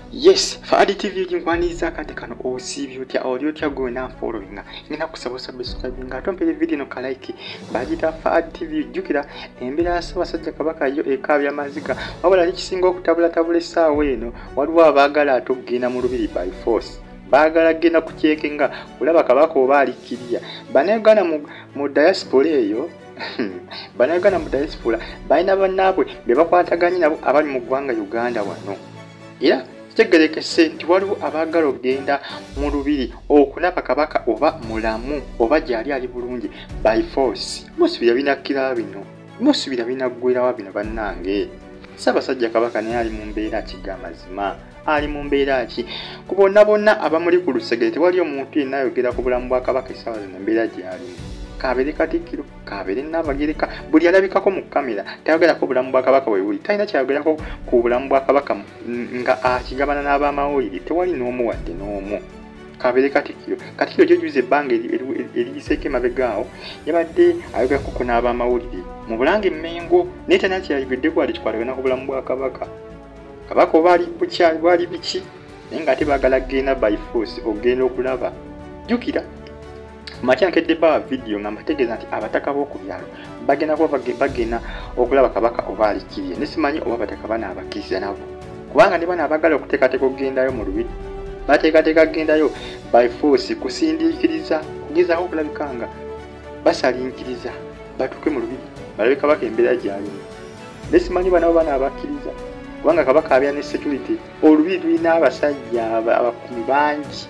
Yes, Fadi TV jinkwaniza kati kano osibyo tya audio tya go na following. Ngina kusaba subscribe ngatompe video no kalike. Bajita Fadi TV jukira embira asaba sajja Kabaka yo ekabya maziga. Wabula likisinga okutabula tabule sawa eno. Waliwo abagala atugina mu Lubiri by force. Bagala gena kuchekenga ulaba Kabaka obali kiriya. Banegana mu diaspora eyo. Banegana mu diaspora bayina bannabwe bebakwataganye nabo abali mu gwanga Uganda wano. Era tegerekese nti waliwo abagala ogenda mu Lubiri okulaba Kabaka oba mulamu oba gyali ali bulungi by force. Musubira binakira bino. Musubira binagwira bino bannange. Ssaabasajja Kabaka naye ali mu mbeera kigamazima. Ali mu mbeera ki kubonna bonna abamuli ku lusegere tewali omuntu yenna ayogera ku bulamu bwa Kabaka essaawa zino embeera gy'alimu. Kabere Katikkiro, Kabere Nnabagereka, buli alabikako mu kamera tayogerako bulamu bwa Kabaka bwe buli. Talina kyayogerako ku bulamu bwa Kabaka nga akigabana n'abamawulire. Tewali n'omu wadde n'omu. Kabere Katikkiro, Katikkiro gyojuze ebbanga eriyiseeko emabegaawo yabadde ayogerako ku n'abamawulire. Mu Bulange Mmengo naye talina kyayogeddeko wadde kikwatagana ku bulamu bwa Kabaka. Kabaka oba ali bukyali bwali biki naye ng'ate baagala genda by force ogenda okulaba. Jjukira Machankedde ba video nga mbategeeza nti abataka b'oku byalo bagenda okulaba Kabaka oba alikiriye. Nesimanyi oba bataka bana abakkiriza nabo. Kubanga ne bana abagala okuteekateeka okugendayo mu Lubiri. Bateekateeka kugendayo by force kusindiikiriza kugezaako okulabika nga basalinkiriza batuuke mu Lubiri balabe Kabaka embeera gy'alimu. Nesimanyi bano bana abakkiriza kubanga Kabaka abya ne security. Olubiri lulina abasajja abakumi bangi.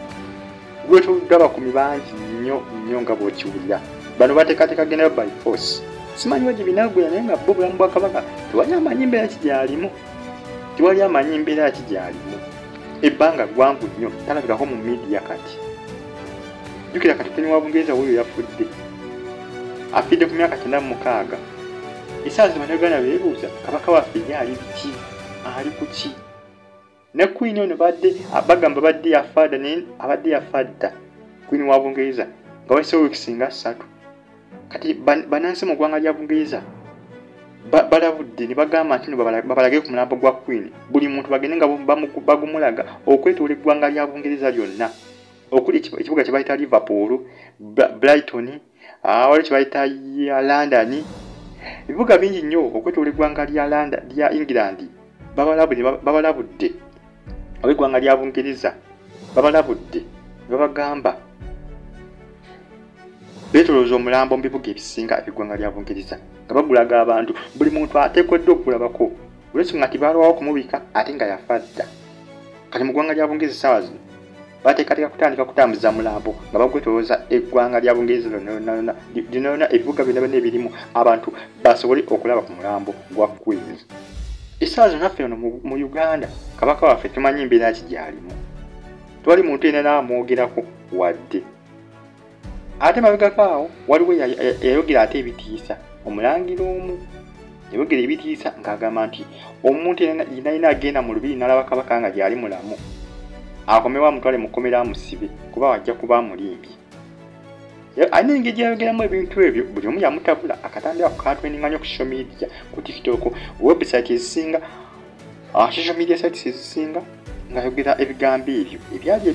Lwetudaba ku mibangi nnyo nga bw'okiwulira. Bano bateekateeka gendayo by force. Simanyi waje binagwira naye nga bo bulamu bwa Kabaka tewali amanyi mbeera ki gy'alimu. Tewali amanyi mbeera ki gy'alimu. Ebbanga ggwanvu nnyo talabikako mu media kati. Jjukira kati Peni wa Bungereza wuyo yafudde. Afidde ku myaka 96. Essaawa zino Bannayuganda beebuuza Kabaka waffe ye ali biki? Ali ku ki? Ne Queen ono bagamba badde yafadda naye abadde yafadda Queen wa Bungereza nga wayiseewo wiiki nga 3. Kati banansi mu ggwanga lya Bungereza balabudde ne bagamba nti babalage ku mulambo gwa Queen. Buli muntu bagende nga bagumulaga okwetoola eggwanga lya Bungereza lyonna. Okuli ekibuga kye bayita Liverpool, Brighton, wali kye bayita London. Ebibuga bingi nnyo okwetoola eggwanga lya England babalabudde. Ab'eggwanga lya Bungereza babalabudde babagamba beetolooza omulambo mu bibuga ebisinga eby'eggwanga lya Bungereza nga bagulaga abantu buli muntu ateekeddwa okulabako olw'ensonga nti baalwawo okumubika ate nga yafadda. Kati mu ggwanga lya Bungereza essaawa zino bateekateeka kutandika kutambuza mulambo nga bagwetolooza eggwanga lya Bungereza lyonna ebibuga byonna ebirimu abantu basobole okulaba ku mulambo gwa Queen. Essaawa zino naffe ono mu Uganda Kabaka waffe tumanyi embeera ki gy'alimu. Tewali muntu yenna n'amwogerako wadde. Ate mabegako awo waliwo yayogera ate Bitiisa. Omulangira omu yayogera Bitiisa ng'agamba nti omuntu yenna agenda mu Lubiri n'alaba Kabaka nga gy'ali mulamu akomewo amutwale mu kkomera amusibe kuba wajja kuba amulimbye. Alina engeri gy'ayogeramu ebintu ebyo buli omu yamutabula akatandika kukatweninga nnyo ku social media ku TikTok website ezisinga social media sites ezisinga ng'ayogera ebigambo ebyo ebyali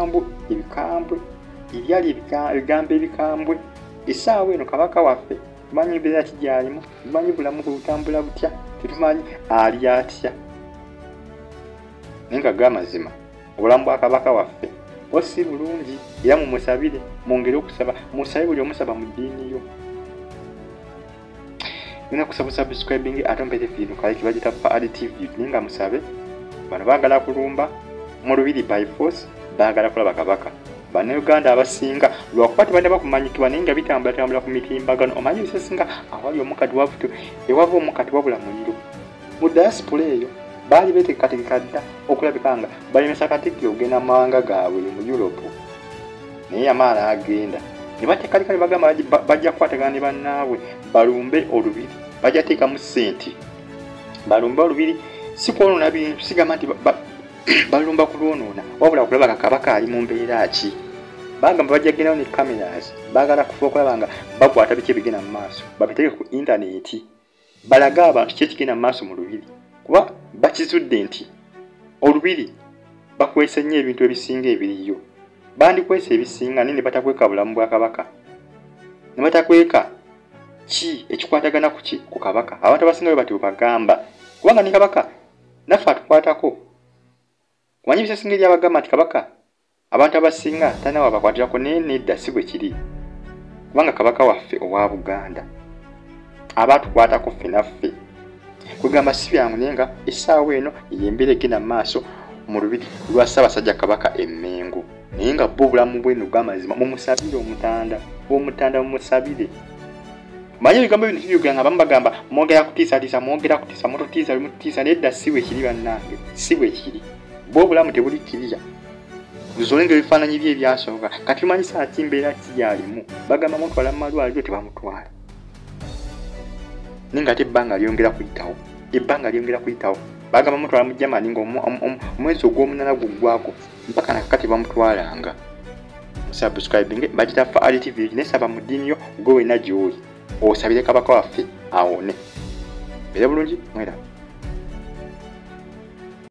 ebikambwe. Essaawa eno Kabaka waffe tumanyi embeera ki gy'alimu, tumanyi bulamu bwe butambula butya, tetumanyi ali atya. Naye nga g'amazima obulamu bwa Kabaka waffe si bulungi era mumusabire mwongere okusaba musabe buli omusaba mu ddiini yo. Nina kusaba subscribing atompete video kale kibagita Fadi TV ninga musabe bano baagala kulumba mu Lubiri by force baagala kulaba Kabaka. Bannayuganda abasinga lwakuba tebadde bakumanyikibwa naye nga bitambula ku mitimbagano omanyi bisesinga awali omukati wavuto ewava omukati wabula muliro. Mu diaspora eyo baali beteekateeka dda okulabika nga balemesa Katikkiro ogenda mu mawanga gaabwe mu Europe. Naye yamaala agenda ne bateekateeka ne bagamba bajja kukwatagana ne bannaabwe balumbe Olubiri. Bajja teekamu ssente balumbe Olubiri si kwonoona bintu sigamba nti balumba kulwonoona wabula okulaba Kabaka ali mu mbeera ki. Bagamba bajja gendayo ne cameras baagala kufa okulaba nga bakwata biki ebigenda mu maaso babiteeke ku intaneti balage abantu ki ekigenda mu maaso mu Lubiri kuba bakizudde nti Olubiri bakwese nnyo ebintu ebisinga ebiriyo. Bandikwese ebisinga ne batakweka bulamu bwa Kabaka. Ne batakweka ki ekikwatagana ku ki ku Kabaka. Abantu abasinga bwe bati bagamba kubanga ni Kabaka naffe atukwatako. Kumanyi bisesinga eri abagamba nti Kabaka abantu abasinga tanawa bakwatirako naye nedda si bwe kiri. Kubanga Kabaka waffe owa Buganda abatukwatako ffe naffe. Kugamba si byangu naye nga essaawa eno ey'embeera egenda mu maaso mu Lubiri lwa Ssaabasajja Kabaka Emmengo. Naye nga bo obulamu bwenu bw'amazima mumusabire omutanda mumusabire. Manyi ebigambo bino tubyogera nga abamu bagamba mwogera kutiisatiisa mututiisa mututiisa nedda si bwe kiri bannange si bwe kiri. Bo obulamu tebulikkiriza. Luzolenga ebifaananyi bye ebyasooka kati tumanyisa ati mbeera ki yalimu bagamba mutwala mu malwaliro tebamutwala. Naye nga ate ebbanga lyongera kuyitawo bagamba mutwala mu Germany ng'omwezi ogw'omunana guggwako mpaka nakakati bamutwalanga. Subscribing bagita fa RTV nesaba mu ddiini yo gwe wena gy'oli osabire Kabaka waffe awone. Beera bulungi mwera.